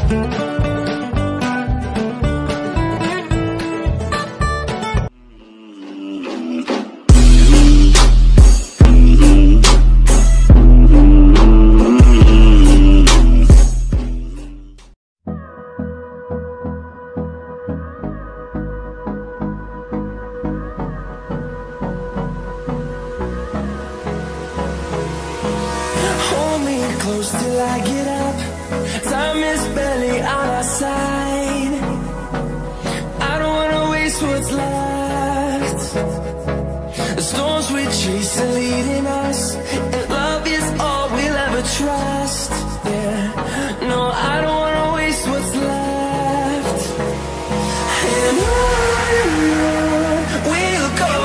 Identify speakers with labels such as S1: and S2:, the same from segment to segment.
S1: Till I get up, time is barely on our side. I don't wanna waste what's left. The storms we chase are leading us, and love is all we'll ever trust. Yeah, no, I don't wanna waste what's left. And on we'll go,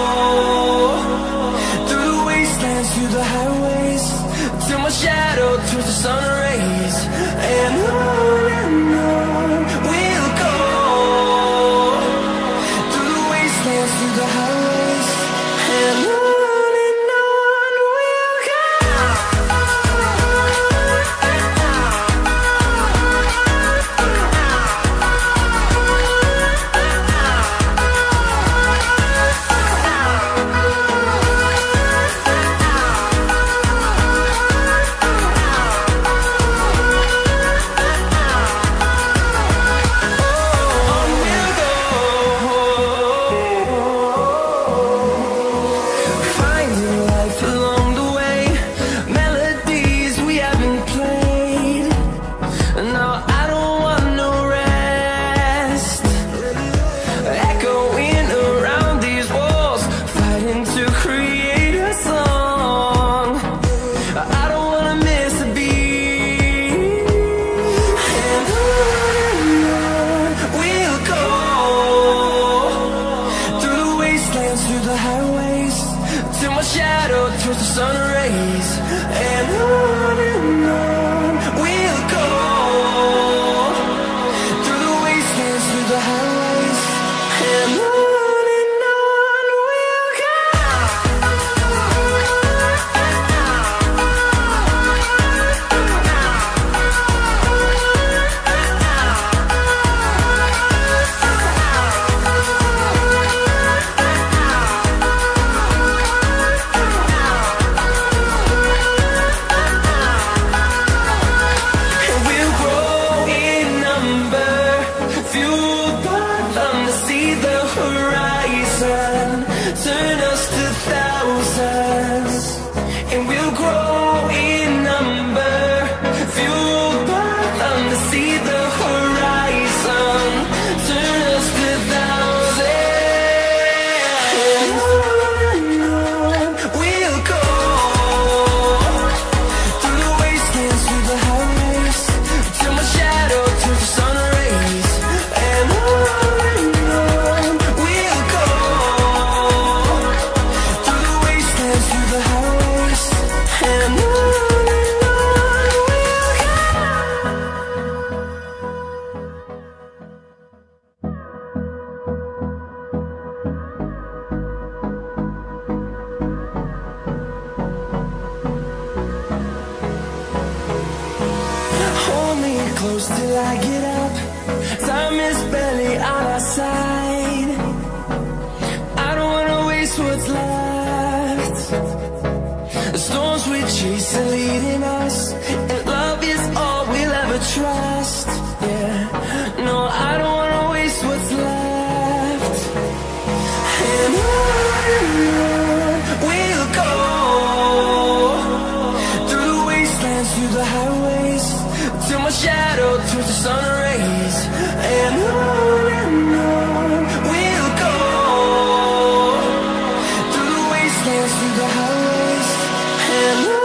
S1: through the wastelands, through the highways, till my shadow turns to sun rays. And on we'll go, through the wastelands, through the highways. And on we'll go. Till I get up, time is barely on our side. I don't wanna waste what's left. The storms we chase are leading us, and love is all we'll ever trust. Yeah, no, I don't wanna waste what's left. And on we'll go, through the wastelands, through the highways, till my shadow turns to sun rays. And on we'll go, through the wastelands, through the highways. And on we'll go.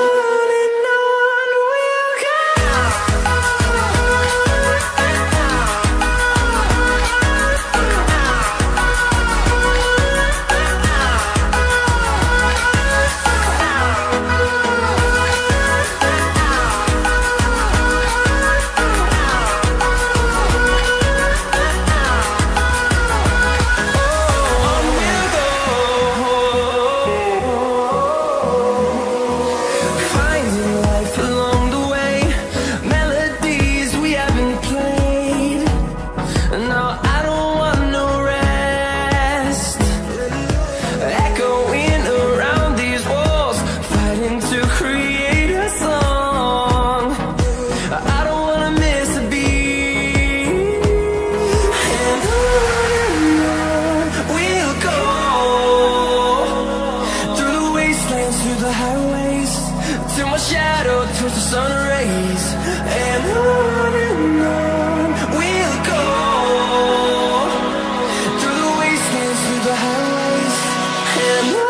S1: I don't wanna miss a beat. And on we'll go, through the wastelands, through the highways, till my shadow turns to sun rays. And on we'll go, through the wastelands, through the highways, and on we'll go.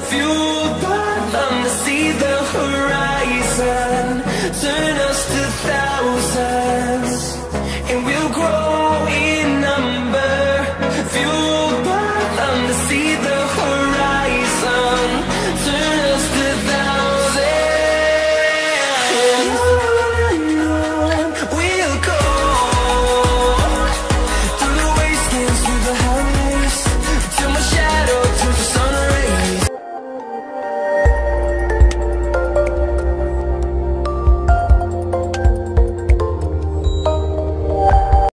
S1: Turn us to thousands.